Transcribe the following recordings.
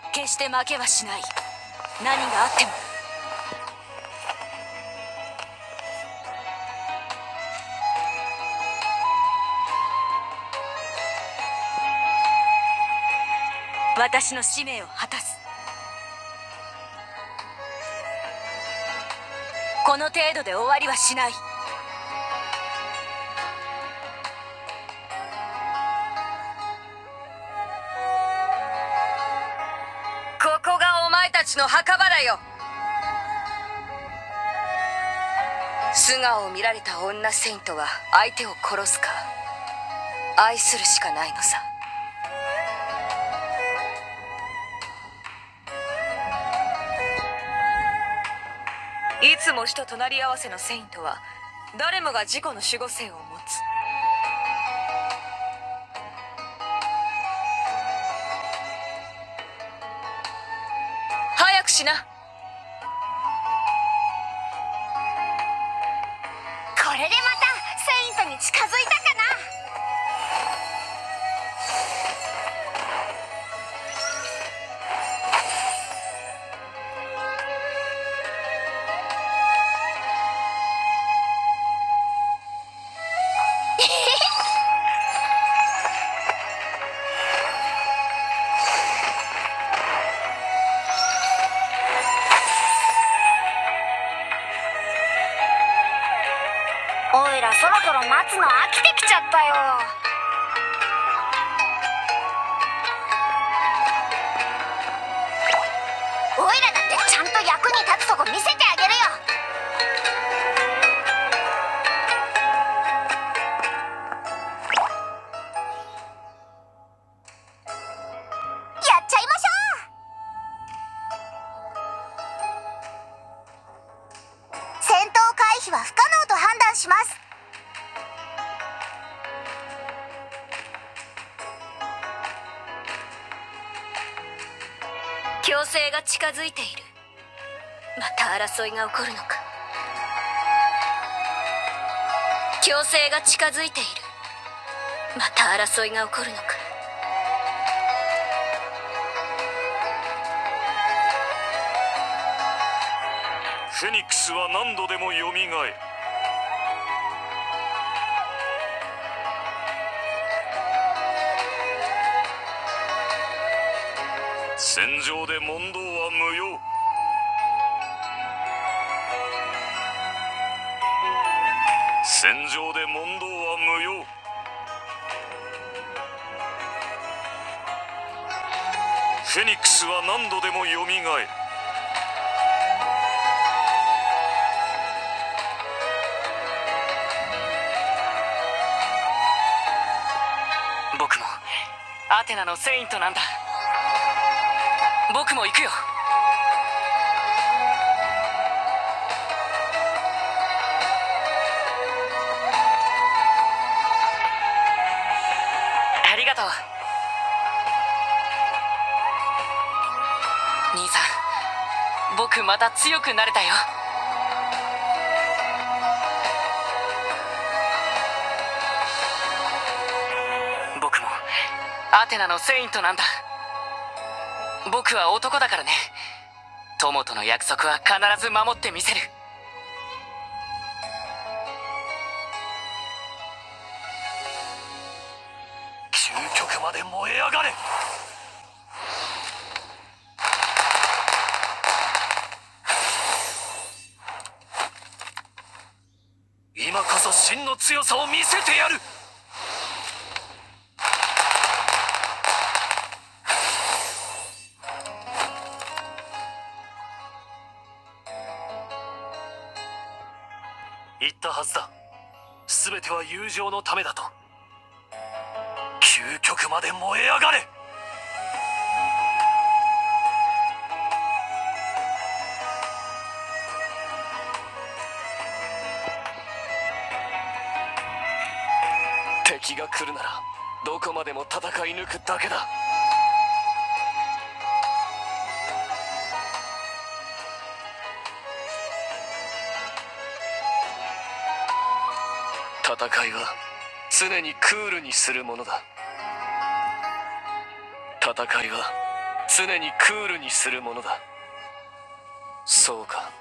決して負けはしない。何があっても。私の使命を果たす。この程度で終わりはしない。ここがお前たちの墓場だよ。素顔を見られた女セイントは相手を殺すか愛するしかないのさ。いつも死と隣り合わせのセイントは誰もが自己の守護聖を持つ。早くしな。 これでまたセイントに近づいたかな。おいらそろそろ待つの飽きてきちゃったよ。おいらだってちゃんと役に立つとこ見せてあげるよ。やっちゃいましょう。戦闘回避は不可能と判断します。 強制が近づいている。また争いが起こるのか。強制が近づいている。また争いが起こるのか。 フェニックスは何度でもよみがえる。戦場で問答は無用。戦場で問答は無用。フェニックスは何度でもよみがえる。 僕もアテナのセイントなんだ。僕も行くよ。ありがとう兄さん。僕また強くなれたよ。僕もアテナのセイントなんだ。僕は男だからね。友との約束は必ず守ってみせる。 究極まで燃え上がれ。今こそ真の強さを見せてやる。言ったはずだ。全ては友情のためだと。究極まで燃え上がれ。敵が来るならどこまでも戦い抜くだけだ。戦いは常にクールにするものだ。戦いは常にクールにするものだ。そうか。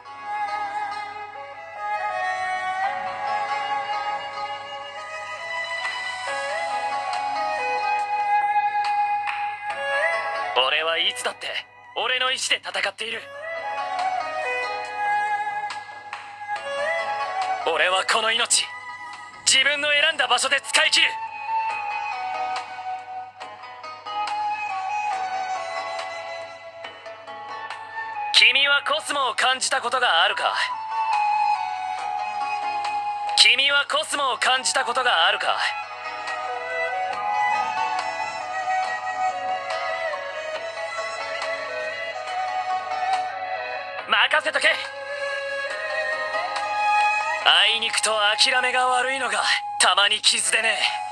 俺はいつだって俺の意志で戦っている。俺はこの命、自分の選んだ場所で使い切る。君はコスモを感じたことがあるか？君はコスモを感じたことがあるか？任せとけ。あいにくと諦めが悪いのがたまに傷でね。